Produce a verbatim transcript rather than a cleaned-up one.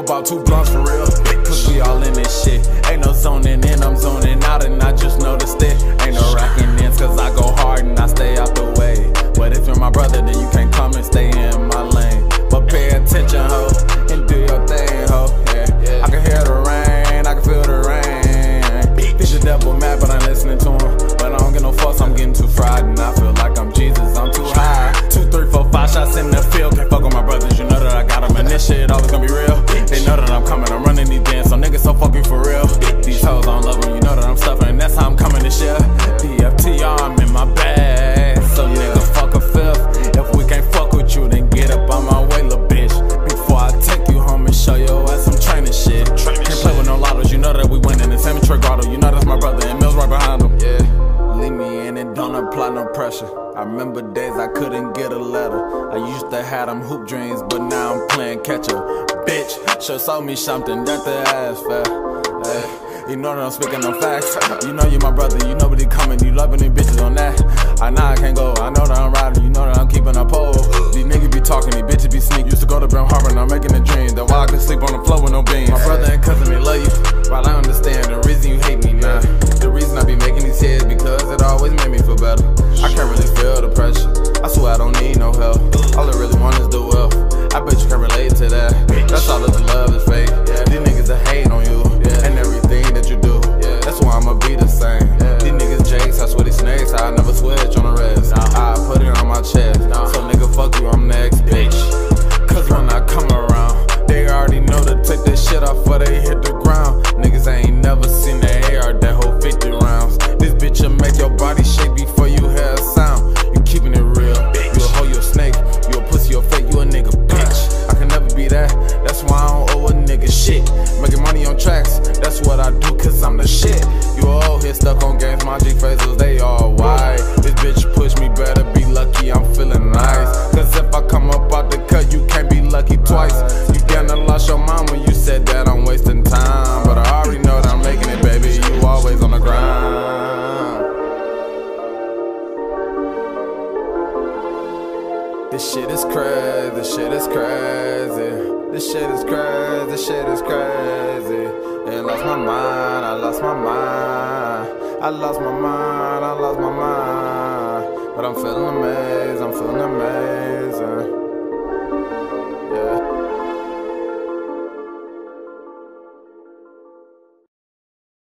about two blunts for real. Cause we all in this shit. Ain't no zoning in, I'm zoning out, and I just noticed it. Ain't no racking ins, cause I go hard and I stay out the way. But if you're my brother, then you can't come and stay in my lane. But pay attention, ho, and do your thing, ho. Yeah, I can hear the rain, I can feel the rain. Think the devil mad, but I'm listening to him. But I don't get no fuss, I'm getting too fried, and I feel like I'm Jesus, I'm too high. Two, three, four, five shots in the field. Can't fuck with my brothers, you know that I got them, and this shit always gonna be real. They know that I'm coming, I'm running these dance, so niggas so fucking for real. These hoes don't love them, you know that I'm suffering, that's how I'm coming this year. D F T R, I'm in my bag, so nigga fuck a fifth. If we can't fuck with you, then get up on my way, little bitch. Before I take you home and show your ass some training shit. Can't play with no lottos, you know that we winning the same trick auto. You know that's my brother, and Mills right behind him. Yeah, leave me in and don't apply no pressure. I remember days I couldn't get a letter. I used to have them hoop dreams, but now I'm playing catch up. Bitch, sure sold me something that the ass fat. Hey, you know that I'm speaking on facts. You know you my brother, you know what he coming, you loving these bitches on that. I know I can't go, I know that I'm riding, you know that I'm keeping a pole. These niggas be talking, these bitches be sneak. Used to go to Brown Harbor and I'm making a dream. That's why I can sleep on the floor with no beans. My brother and cousin, they love you, while I understand the reason you hate me now. The reason I be making these hits because it always made me feel better. I can't really feel the pressure, I swear I don't need no help. All I really want is the wealth, I bet you can relate to that. That's all of the love is fake. These niggas that hate on you and everything that you do. That's why I'ma be the same. These niggas jakes, I swear these snakes, I never switch on the rest. I put it on my chest, so nigga fuck you, I'm next, bitch. Cause when I come around, they already know to take this shit off before they hit the ground. Niggas ain't never seen the A R that hold fifty rounds. This bitch'll make your body shake before you hear a sound. You keeping it real, you a hoe, you a snake, you a pussy, you a fake, you a nigga, bitch. I can never be that, that's why I don't owe a nigga shit. Making money on tracks, that's what I do cause I'm the shit. You a old hit stuck on games, my G faces, they all white. This bitch push me, better be lucky, I'm feeling nice. Cause if I come up out the cut, you can't be lucky twice. You kinda lost your mind when you said that I'm wasting time. But I already know that I'm making it, baby, you always on the grind. This shit is crazy, this shit is crazy. This shit is crazy, this shit is crazy. And lost my mind, I lost my mind. I lost my mind, I lost my mind. But I'm feeling amazing, I'm feeling amazing. Yeah.